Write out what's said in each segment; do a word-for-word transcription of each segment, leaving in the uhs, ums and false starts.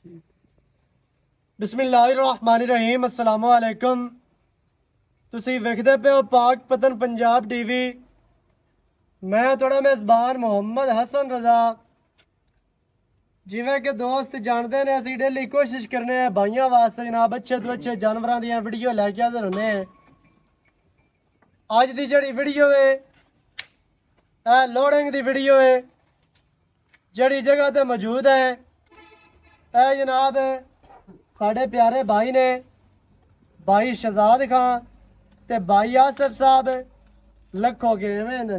बिस्मिल्लाहिर्रहमानिर्रहीम अस्सलाम वालेकुम। तुसी वेखदे पे हो पाक पतन पंजाब टीवी। मैं थोड़ा मेज़बान मोहम्मद हसन रज़ा। जिवें कि दोस्त जानते ने असी डेली कोशिश करने हैं भाइयों वास्ते जनाब अच्छे तो अच्छे जानवरों दी वीडियो लैके आते रहने हैं। अज दी जड़ी वीडियो है ए लोडिंग दी वीडियो है। जड़ी जगह ते मौजूद है ए जनाब साढ़े प्यारे भाई ने भाई शहजाद खान ते भाई आसिफ साहब लखो के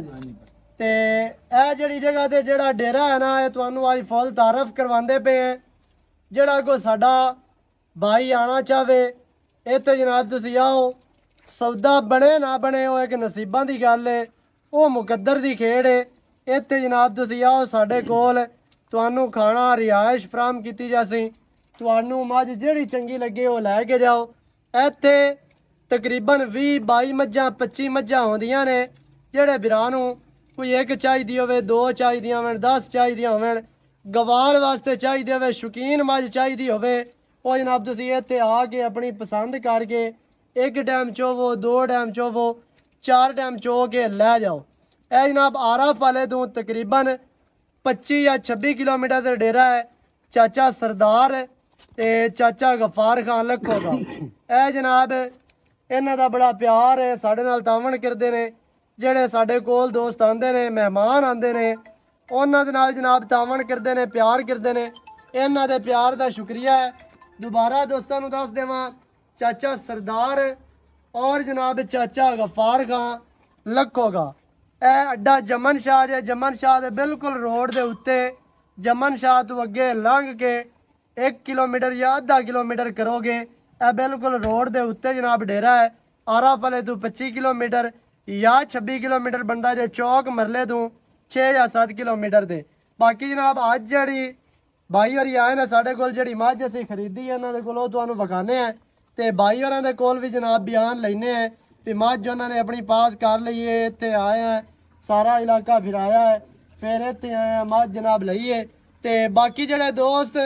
ते ए जड़ी जगह ते जेड़ा डेरा है ना ये तुहानू अज फुल तारफ करवांदे पे हैं। जेड़ा कोई साडा भाई आना चाहे इत्थे जनाब तुसी आओ। सौदा बने ना बने वो एक नसीबां दी गल है, वो मुकद्दर दी खेड़ है। इत्थे जनाब तुसी आओ साडे कोल तुहानू खाना रिहाइश फराहम कीती जासी। तुहानू मझ जेड़ी चंगी लगे वो लैके जाओ। इत्थे तकरीबन भी बाई मज्जां पच्ची मज्जां होंदियां ने। जेड़े बिरां नू कोई एक चाहिदी होवे, दो चाहिदियां होवन, दस चाहिदियां होवन, गवार वास्ते चाहिदी होवे, शौकीन मझ चाहिदी होवे, वो जनाब तुसी इत्थे आके अपनी पसंद करके एक टाइम चोवो, दो टाइम चोवो, चार टाइम चो के लै जाओ। ए जनाब आरफ वाले तू तकरीबन पच्ची या छब्बी किलोमीटर का डेरा है। चाचा सरदार ते चाचा गफार खान लखो का ए जनाब इन्हां दा बड़ा प्यार है, साढ़े नाल तावन करते हैं। जेड़े साढ़े कोल दोस्त आते हैं, मेहमान आते हैं, उन्हां दे नाल जनाब तावन करते हैं, प्यार करते हैं। इन्हां दे प्यार का शुक्रिया है। दोबारा दोस्तों नू दस देवां चाचा सरदार और जनाब चाचा गफार खान लखो का ए अड्डा जमन शाह जे जमन शाह दे बिल्कुल रोड दे उत्ते। जमन शाह तो अगे लंघ के एक किलोमीटर या अद्धा किलोमीटर करोगे ए बिल्कुल रोड दे उत्ते जनाब डेरा है। आरा वाले तू पच्ची किलोमीटर या छब्बी किलोमीटर बनता जे चौक मरले तू छे या सत्त किलोमीटर दे। बाकी जनाब अज जड़ी भाई होरी आए ने साढ़े कोल जड़ी मझ असीं खरीदी है इन्हां दे कोलों तुहानूं विखाने हैं ते भाई होरां दे कोल भी जनाब बयान लैने हैं कि मझ उन्होंने अपनी पास कर ली है। इत्थे आए हैं सारा इलाका फिराया है, फिर इत्थे आए हैं मझ जनाब लईए। ते बाकी जेड़े दोस्त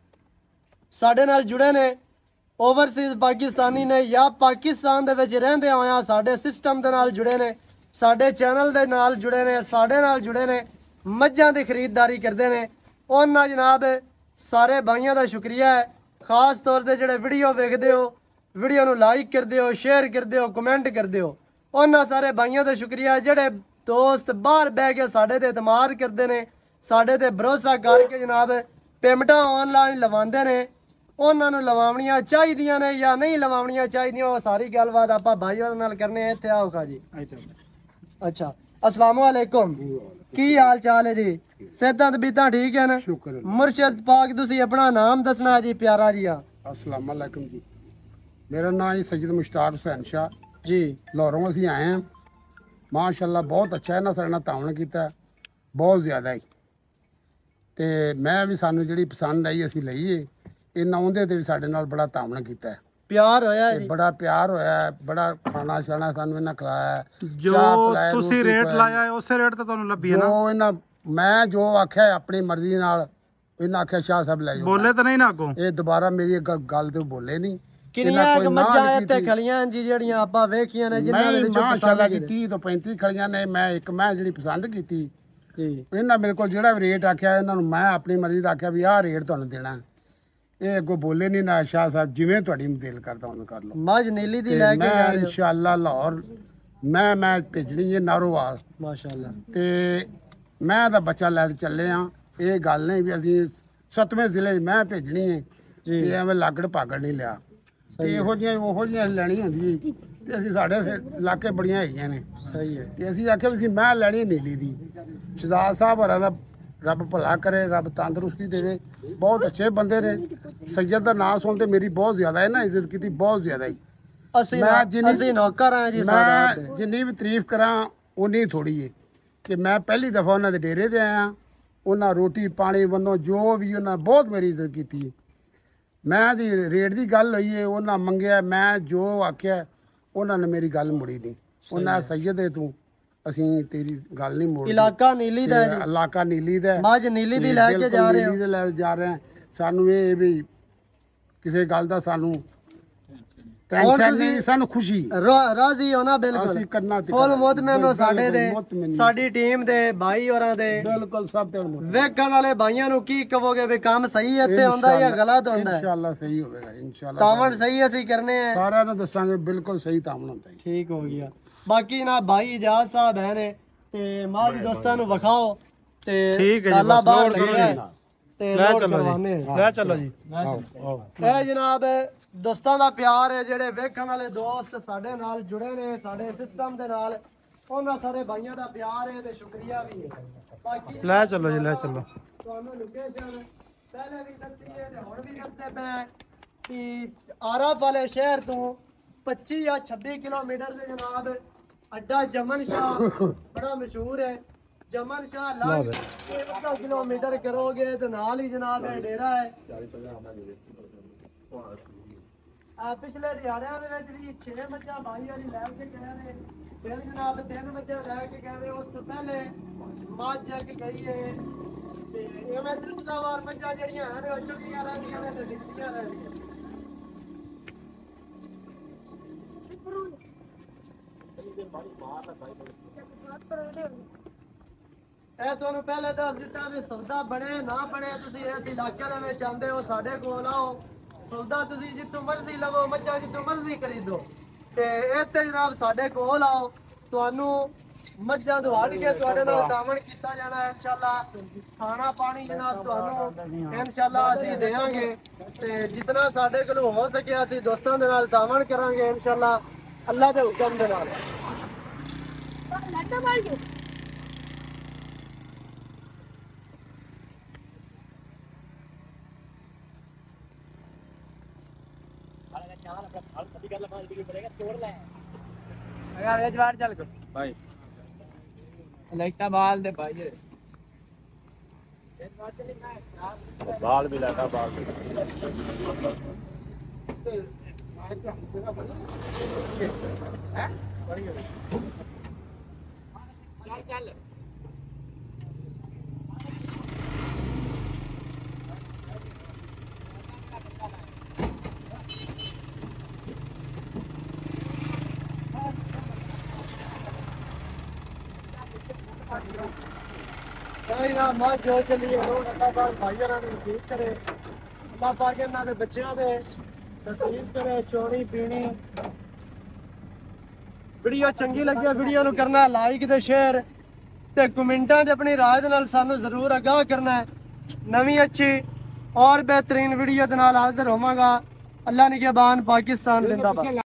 साढ़े नाल जुड़े ने ओवरसीज़ पाकिस्तानी ने या पाकिस्तान दे विच रहिंदे होया साढ़े सिस्टम दे नाल जुड़े ने, साढ़े चैनल दे नाल जुड़े ने, साढ़े नाल जुड़े ने, मझां दी खरीददारी करते हैं। उन्हां जनाब सारे भाइयों का शुक्रिया है। खास तौर पर जेड़े वीडियो वेखदे हो, वीडियो नू लाइक करदे हो, शेयर करदे हो, कमेंट करदे हो, उन्हां सारे भाइयों का शुक्रिया है। जेड़े दोस्त बाहर बह के साढ़े ते एतमाद करते हैं, साढ़े ते भरोसा करके जनाब पेमेंटां ऑनलाइन लवांदे ने, उन्होंने लवावनियां चाहिदियां ने या नहीं लवावनियां चाहिदियां वो सारी गलबात आप भाइयों नाल करने इत्थे आओ खा जी। अच्छा अस्सलाम वालेकुम, की हाल चाल है जी? सेहतां तबीयतां ठीक है ना? शुक्र मुर्शद पाक तुसी अपना नाम दसना जी प्यारा जी। अस्सलाम वालेकुम जी, मेरा नाम है सैयद मुश्ताक हुसैन शाह जी। लाहौरों असीं आए हैं। माशाअल्लाह बहुत अच्छा है ना, साढ़े नाल तावन कीता बहुत ज़्यादा ही। तो मैं भी सानू जी पसंद आई असीं लईए। इन्ना उहदे ते भी साडे नाल बड़ा तावन कीता है, प्यार होया है जी। बड़ा प्यार होया है, बड़ा खाना शाना सानू इन्हां खिलाया है। जो चाह पिलाया, तुसी रोटी रेट खिलाई। लाया है उसे रेट ते तुहानू लब्भी है ना? जो इन्हां मैं जो आख्या है अपनी मर्जी नाल इन्हां आख्या शाह साहब लै जाओ। बोले तो नहीं ना अगों? ये दोबारा मेरी ग- गल ते बोले नहीं। किन्नियां क मज्जां इत्थे खलियां जी जेड़ियां आपां वेखियां ने जिन्हां दे मैं विचों माशाअल्लाह पसंद की तीह तो पैंती खड़ियां ने। मैं एक मैं जी पसंद की जी। इन्हें मेरे को जो रेट आख्या इन्होंने मैं अपनी मर्जी का आख्या भी आह रेट तुहानूं देना। ये अगों बोले नहीं ना शाह साहब जिवें तुहाडी दिल करदा उवें कर लो। मझ नीली दी ते लैके जा मैं रहे हो? इंशाअल्लाह लाहौर मैं मैं भेजनी है नारोवाल माशाअल्लाह। ते मैं दा बच्चा लैके चले हाँ। ये गल नहीं भी असीं सतवें जिले मैं भेजनी है जी। ते एवें लागड़ पागड़ नहीं लिया। ते इहो जिहियां ओहो जिहियां लैनी होंदी ते असीं साढ़े इलाके बड़ियां हैगियां ने। सही है। ते असीं आख्या भी मैं लैनी नीली दी। शहजाद साहब होरां दा रब भला करे, रब तंदरुस्ती देवे, बहुत अच्छे बंदे ने। सैयद का नाम सुनते मेरी बहुत ज़्यादा है ना इज्जत की, बहुत ज़्यादा ही। ਅਸੀਂ मैं जिन्नी ਅਸੀਂ नौकर हैं जी सादात मैं जिन्नी भी तारीफ करा उन्नी थोड़ी है कि मैं पहली दफ़ा उन्होंने डेरे ते आया। उन्हें रोटी पानी वनो जो भी उन्हें बहुत मेरी इज्जत की। मैं दी रेट की गल हुई है, उन्हें मंगया मैं जो आख्या उन्होंने मेरी गल मुड़ी नहीं। उन्हें सैयद है तू असीं तेरी गल नहीं मोड़। इलाका नीली दा है जी। इलाका नीली दा है। मझ नीली दी लैके जा रहे हो? नीली दे लै जा रहे हैं। ਸਾਨੂੰ ਇਹ ਵੀ ਕਿਸੇ ਗੱਲ ਦਾ ਸਾਨੂੰ ਹੋਰ ਟੈਨਸ਼ਨ ਤੁਸੀਂ- ਨਹੀਂ, ਸਾਨੂੰ ਖੁਸ਼ੀ ਰਾ- ਰਾਜ਼ੀ ਹੋ ਨਾ ਬਿਲਕੁਲ ਅਸੀਂ ਕਰਨਾ ਤੇ ਫੁੱਲ ਕਰਾਂਗੇ। ਮੁਤਮਿਨ ਹੋ ਸਾਡੇ ਦੇ ਮੁਤਮਿਨ। ਸਾਡੀ ਟੀਮ ਦੇ ਭਾਈ ਹੋਰਾਂ ਦੇ ਬਿਲਕੁਲ ਸਭ ਤੇ ਮੁਤਮਿਨ। ਵੇਖਣ ਵਾਲੇ ਭਾਈਆਂ ਨੂੰ ਕੀ ਕਹੋਗੇ ਵੀ ਕੰਮ ਸਹੀ ਇੱਥੇ ਹੁੰਦਾ ਜਾਂ ਗਲਤ ਹੁੰਦਾ ਹੈ? ਇਨਸ਼ਾਅੱਲਾ ਸਹੀ ਹੋਵੇਗਾ ਇਨਸ਼ਾਅੱਲਾ। ਤਾਵਣ ਸਹੀ ਅਸੀਂ ਕਰਨੇ ਆ। ਸਾਰਿਆਂ ਨੂੰ ਦੱਸਾਂਗੇ ਬਿਲਕੁਲ ਸਹੀ ਤਾਮਣ ਹੁੰਦਾ ਹੈ। ਠੀਕ ਹੋ ਗਿਆ। ਬਾਕੀ ਨਾ ਭਾਈ ਇਜਾਜ਼ ਸਾਹਿਬ ਹੈ ਨੇ ਤੇ ਮਾਂ ਜੀ ਦੋਸਤਾਂ ਨੂੰ ਵਿਖਾਓ ਤੇ ਠੀਕ ਹੈ ਜੀ, ਲਾਲਾ ਬਸ ਬਾਹਰ ਲੋਡ ਲੱਗਿਆ ਹੈ ਕਰੋ ਤੇ ਲੈ ਲੋਡ ਚੱਲੋ ਕਰਵਾਉਂਦੇ ਜੀ ਆ। ਲੈ ਚੱਲੋ ਜੀ ਇਹ ਜਨਾਬ ਦੋਸਤਾਂ ਦਾ ਪਿਆਰ ਹੈ, ਜਿਹੜੇ ਵੇਖਣ ਵਾਲੇ ਦੋਸਤ ਸਾਡੇ ਨਾਲ ਜੁੜੇ ਨੇ ਸਾਡੇ ਸਿਸਟਮ ਦੇ ਨਾਲ, ਉਹਨਾਂ ਸਾਰੇ ਭਾਈਆਂ ਦਾ ਪਿਆਰ ਹੈ ਤੇ ਸ਼ੁਕਰੀਆ ਵੀ ਹੈ। ਬਾਕੀ ਲੈ ਚੱਲੋ ਜੀ ਲੈ ਚੱਲੋ। ਤੁਹਾਨੂੰ ਲੋਕੇਸ਼ਨ ਪਹਿਲੇ ਵੀ ਦੱਸੀ ਹੈ ਤੇ ਹੁਣ ਵੀ ਦੱਸਦੇ ਪਏ ਕਿ ਆਰਫ ਵਾਲੇ ਸ਼ਹਿਰ ਤੋਂ ਪੱਚੀ ਜਾਂ ਛੱਬੀ ਕਿਲੋਮੀਟਰ ਦੇ ਜਨਾਬ ਅੱਡਾ ਜਮਨ ਸ਼ਾਹ ਬੜਾ ਮਸ਼ਹੂਰ ਹੈ। ਜਮਨ ਸ਼ਾਹ ਲੰਘ ਕੇ ਅੱਧਾ ਕਿਲੋਮੀਟਰ ਕਰੋਗੇ ਤੇ ਨਾਲ ਹੀ ਜਨਾਬ ਇਹ ਡੇਰਾ ਹੈ। ਆ ਪਿਛਲੇ ਦਿਹਾੜਿਆਂ ਦੇ ਵਿੱਚ ਵੀ ਛੇ ਮੱਝਾਂ ਬਾਈ ਵਾਲੀ ਲੈ ਕੇ ਗਏ ਨੇ, ਫਿਰ ਜਨਾਬ ਤਿੰਨ ਮੱਝਾਂ ਲੈ ਕੇ ਗਏ ਨੇ। ਉਸ ਤੋਂ ਪਹਿਲੇ ਮੱਝ ਇੱਕ ਗਈ ਹੈ ਤੇ ਐਵੇਂ ਸਿਲਸਿਲਾਵਾਰ ਮੱਝਾਂ ਜਿਹੜੀਆਂ ਹਨ ਉਹ ਚੜਦੀਆਂ ਰਹਿੰਦੀਆਂ ਨੇ ਤੇ ਡਿੱਗਦੀਆਂ ਰਹਿੰਦੀਆਂ। ਇਹ ਤੁਹਾਨੂੰ ਪਹਿਲੇ ਦੱਸ ਦਿੱਤਾ ਵੀ ਸੌਦਾ ਬਣੇ ਨਾ ਬਣੇ, ਤੁਸੀਂ ਇਸ ਇਲਾਕੇ ਦੇ ਵਿੱਚ ਆਉਂਦੇ ਹੋ ਸਾਡੇ ਕੋਲ ਆਓ, ਸੌਦਾ ਤੁਸੀਂ ਜਿੱਥੋਂ ਮਰਜ਼ੀ ਲਵੋ, ਮੱਝਾਂ ਜਿੱਥੋਂ ਮਰਜ਼ੀ ਖਰੀਦੋ ਤੇ ਇੱਥੇ ਜਨਾਬ ਸਾਡੇ ਕੋਲ ਆਓ, ਤੁਹਾਨੂੰ ਮੱਝਾਂ ਤੋਂ ਹਟ ਕੇ ਤੁਹਾਡੇ ਨਾਲ ਤਾਮਣ ਕੀਤਾ ਜਾਣਾ ਹੈ ਇਨਸ਼ਾਅੱਲਾ। ਖਾਣਾ ਪਾਣੀ ਜਨਾਬ ਤੁਹਾਨੂੰ ਇਨਸ਼ਾਅੱਲਾ ਅਸੀਂ ਦੇਵਾਂਗੇ ਤੇ ਜਿੰਨਾ ਸਾਡੇ ਕੋਲੋਂ ਹੋ ਸਕੇ ਅਸੀਂ ਦੋਸਤਾਂ ਦੇ ਨਾਲ ਤਾਮਣ ਕਰਾਂਗੇ ਇਨਸ਼ਾਅੱਲਾ ਅੱਲਾਹ ਦੇ ਹੁਕਮ ਦੇ ਨਾਲ। ਲਾਈਟਾਂ ਬਾਲ ਦੇ ਭਾਈ ਬਾਲ ਵੀ ਲਾਤਾ ਬਾਲ ਵੀ ਚੱਲ ਚੱਲ ਕੋਈ ਨਾ ਮਾਂ ਜੋ ਚੱਲੀਏ ਲੋੜ ਅੱਲਾਹ ਪਾਕ ਭਾਈਆਂ ਨਾਲ ਨਸੀਬ ਕਰੇ, ਅੱਲਾਹ ਪਾਕ ਇਹਨਾਂ ਦੇ ਬੱਚਿਆਂ ਦੇ ਨਸੀਬ ਕਰੇ ਚੋਣੀ ਪੀਣੀ। ਵੀਡੀਓ ਚੰਗੀ ਲੱਗੀ ਵੀਡੀਓ ਨੂੰ ਕਰਨਾ ਲਾਈਕ ਤੇ ਸ਼ੇਅਰ ਤੇ ਕਮੈਂਟਾਂ 'ਚ ਆਪਣੀ ਰਾਏ ਦੇ ਨਾਲ ਸਾਨੂੰ ਜ਼ਰੂਰ ਆਗਾਹ ਕਰਨਾ ਹੈ। ਨਵੀਂ ਅੱਛੀ ਔਰ ਬਿਹਤਰੀਨ ਵੀਡੀਓ ਦੇ ਨਾਲ ਹਾਜ਼ਰ ਹੋਵਾਂਗਾ। ਅੱਲਾਹ ਨਿਗਹਿਬਾਨ, ਪਾਕਿਸਤਾਨ ਜ਼ਿੰਦਾਬਾਦ।